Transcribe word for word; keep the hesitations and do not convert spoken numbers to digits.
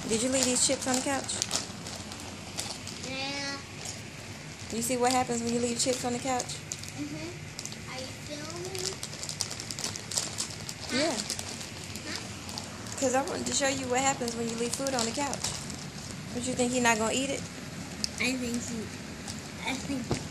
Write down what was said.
Did you leave these chips on the couch? Yeah. You see what happens when you leave chips on the couch? Mhm. Are you filming? Yeah. Huh? Because I wanted to show you what happens when you leave food on the couch. But you think he's not going to eat it? I think he. I think.